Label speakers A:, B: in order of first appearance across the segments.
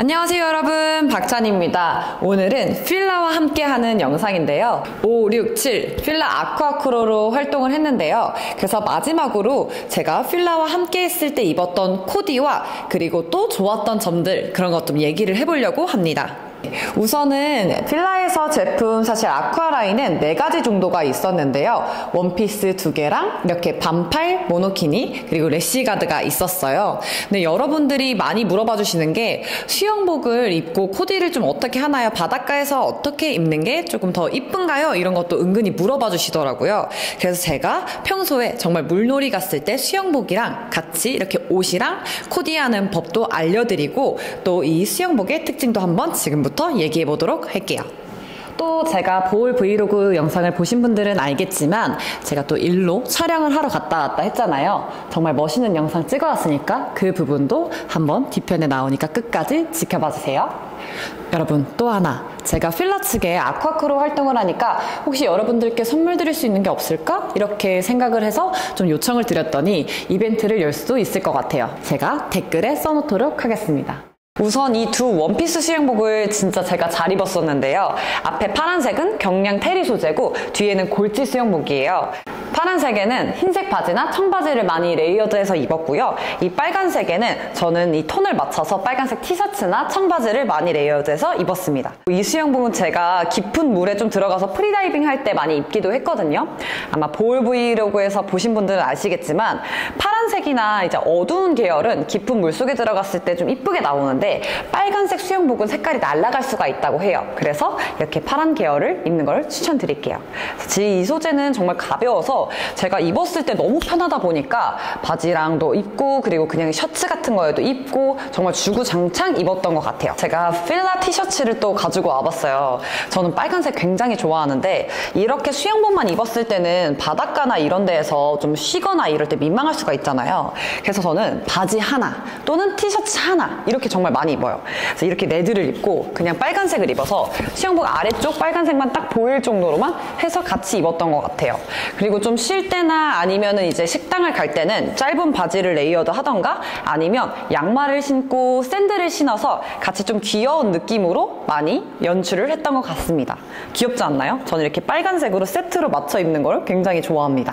A: 안녕하세요 여러분, 박찬입니다. 오늘은 필라와 함께하는 영상인데요. 5, 6, 7 필라 아쿠아크로로 활동을 했는데요. 그래서 마지막으로 제가 필라와 함께 했을 때 입었던 코디와 그리고 또 좋았던 점들, 그런 것 좀 얘기를 해보려고 합니다. 우선은 필라에서 제품 사실 아쿠아 라인은 4가지 정도가 있었는데요. 원피스 2개랑 이렇게 반팔 모노키니 그리고 래시가드가 있었어요. 근데 여러분들이 많이 물어봐 주시는 게 수영복을 입고 코디를 좀 어떻게 하나요? 바닷가에서 어떻게 입는 게 조금 더 이쁜가요? 이런 것도 은근히 물어봐 주시더라고요. 그래서 제가 평소에 정말 물놀이 갔을 때 수영복이랑 같이 이렇게 옷이랑 코디하는 법도 알려드리고 또 이 수영복의 특징도 한번 지금부터 얘기해 보도록 할게요. 또 제가 보올 브이로그 영상을 보신 분들은 알겠지만 제가 또 일로 촬영을 하러 갔다 왔다 했잖아요. 정말 멋있는 영상 찍어왔으니까 그 부분도 한번 뒤편에 나오니까 끝까지 지켜봐 주세요. 여러분, 또 하나, 제가 필라 측에 아쿠아크로 활동을 하니까 혹시 여러분들께 선물 드릴 수 있는 게 없을까? 이렇게 생각을 해서 좀 요청을 드렸더니 이벤트를 열 수도 있을 것 같아요. 제가 댓글에 써놓도록 하겠습니다. 우선 이 두 원피스 수영복을 진짜 제가 잘 입었었는데요. 앞에 파란색은 경량 테리 소재고 뒤에는 골지 수영복이에요. 파란색에는 흰색 바지나 청바지를 많이 레이어드해서 입었고요. 이 빨간색에는 저는 이 톤을 맞춰서 빨간색 티셔츠나 청바지를 많이 레이어드해서 입었습니다. 이 수영복은 제가 깊은 물에 좀 들어가서 프리다이빙 할 때 많이 입기도 했거든요. 아마 보올 브이로그에서 보신 분들은 아시겠지만 파란색이나 이제 어두운 계열은 깊은 물 속에 들어갔을 때 좀 이쁘게 나오는데 빨간색 수영복은 색깔이 날아갈 수가 있다고 해요. 그래서 이렇게 파란 계열을 입는 걸 추천드릴게요. 이 소재는 정말 가벼워서 제가 입었을 때 너무 편하다 보니까 바지랑도 입고 그리고 그냥 셔츠 같은 거에도 입고 정말 주구장창 입었던 것 같아요. 제가 필라 티셔츠를 또 가지고 와봤어요. 저는 빨간색 굉장히 좋아하는데 이렇게 수영복만 입었을 때는 바닷가나 이런 데에서 좀 쉬거나 이럴 때 민망할 수가 있잖아요. 그래서 저는 바지 하나 또는 티셔츠 하나 이렇게 정말 많이 입어요. 그래서 이렇게 네드를 입고 그냥 빨간색을 입어서 수영복 아래쪽 빨간색만 딱 보일 정도로만 해서 같이 입었던 것 같아요. 그리고 좀 쉴 때나 아니면은 이제 식당을 갈 때는 짧은 바지를 레이어드 하던가 아니면 양말을 신고 샌들을 신어서 같이 좀 귀여운 느낌으로 많이 연출을 했던 것 같습니다. 귀엽지 않나요? 저는 이렇게 빨간색으로 세트로 맞춰 입는 걸 굉장히 좋아합니다.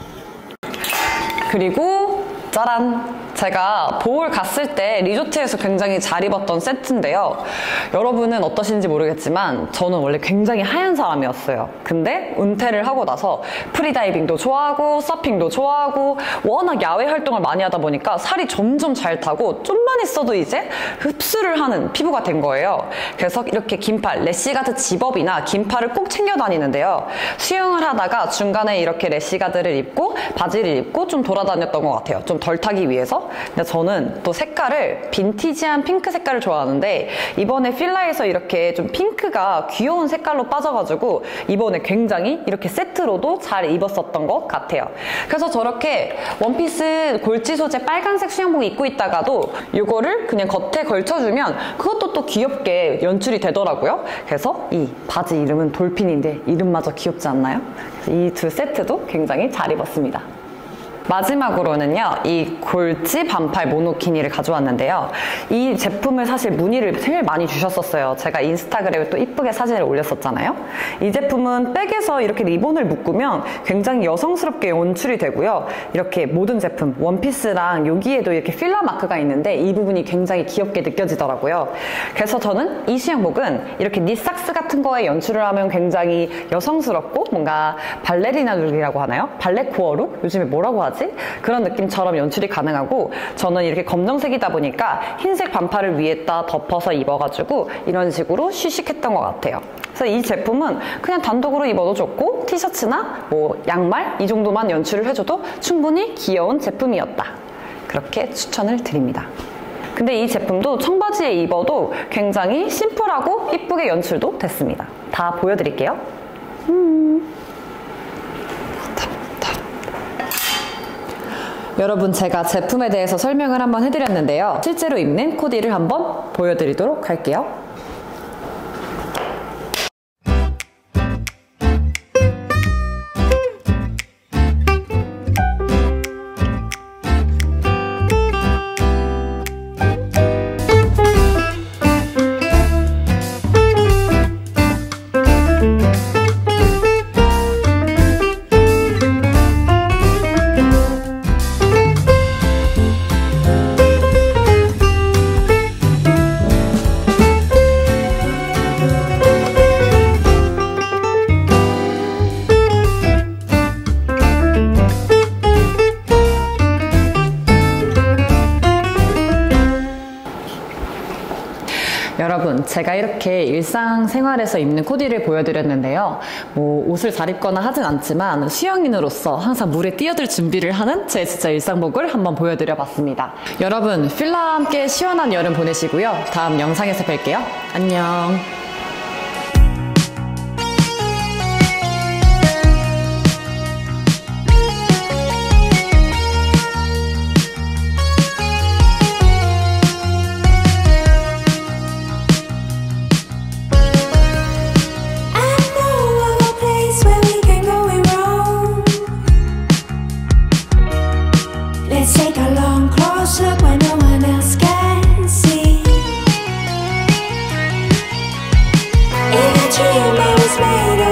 A: 그리고 짜란! 제가 보올 갔을 때 리조트에서 굉장히 잘 입었던 세트인데요. 여러분은 어떠신지 모르겠지만 저는 원래 굉장히 하얀 사람이었어요. 근데 은퇴를 하고 나서 프리다이빙도 좋아하고 서핑도 좋아하고 워낙 야외 활동을 많이 하다 보니까 살이 점점 잘 타고 좀만 있어도 이제 흡수를 하는 피부가 된 거예요. 그래서 이렇게 긴팔, 래시가드 집업이나 긴팔을 꼭 챙겨 다니는데요. 수영을 하다가 중간에 이렇게 래시가드를 입고 바지를 입고 좀 돌아다녔던 것 같아요. 좀 덜 타기 위해서. 근데 저는 또 색깔을 빈티지한 핑크 색깔을 좋아하는데 이번에 필라에서 이렇게 좀 핑크가 귀여운 색깔로 빠져가지고 이번에 굉장히 이렇게 세트로도 잘 입었었던 것 같아요. 그래서 저렇게 원피스 골지 소재 빨간색 수영복 입고 있다가도 이거를 그냥 겉에 걸쳐주면 그것도 또 귀엽게 연출이 되더라고요. 그래서 이 바지 이름은 돌핀인데 이름마저 귀엽지 않나요? 이 두 세트도 굉장히 잘 입었습니다. 마지막으로는요, 이 골지 반팔 모노키니를 가져왔는데요. 이 제품을 사실 문의를 제일 많이 주셨었어요. 제가 인스타그램에 또 이쁘게 사진을 올렸었잖아요. 이 제품은 백에서 이렇게 리본을 묶으면 굉장히 여성스럽게 연출이 되고요. 이렇게 모든 제품, 원피스랑 여기에도 이렇게 필라 마크가 있는데 이 부분이 굉장히 귀엽게 느껴지더라고요. 그래서 저는 이 수영복은 이렇게 니삭스 같은 거에 연출을 하면 굉장히 여성스럽고 뭔가 발레리나 룩이라고 하나요? 발레 코어 룩? 요즘에 뭐라고 하지? 그런 느낌처럼 연출이 가능하고 저는 이렇게 검정색이다 보니까 흰색 반팔을 위에다 덮어서 입어가지고 이런 식으로 쉬쉬했던 것 같아요. 그래서 이 제품은 그냥 단독으로 입어도 좋고 티셔츠나 뭐 양말 이 정도만 연출을 해줘도 충분히 귀여운 제품이었다. 그렇게 추천을 드립니다. 근데 이 제품도 청바지에 입어도 굉장히 심플하고 이쁘게 연출도 됐습니다. 다 보여드릴게요. 여러분, 제가 제품에 대해서 설명을 한번 해드렸는데요. 실제로 입는 코디를 한번 보여드리도록 할게요. 여러분, 제가 이렇게 일상생활에서 입는 코디를 보여드렸는데요. 뭐 옷을 잘 입거나 하진 않지만 수영인으로서 항상 물에 뛰어들 준비를 하는 제 진짜 일상복을 한번 보여드려봤습니다. 여러분, 필라와 함께 시원한 여름 보내시고요. 다음 영상에서 뵐게요. 안녕.
B: Let's take a long close look where no one else can see. In a dream I was made of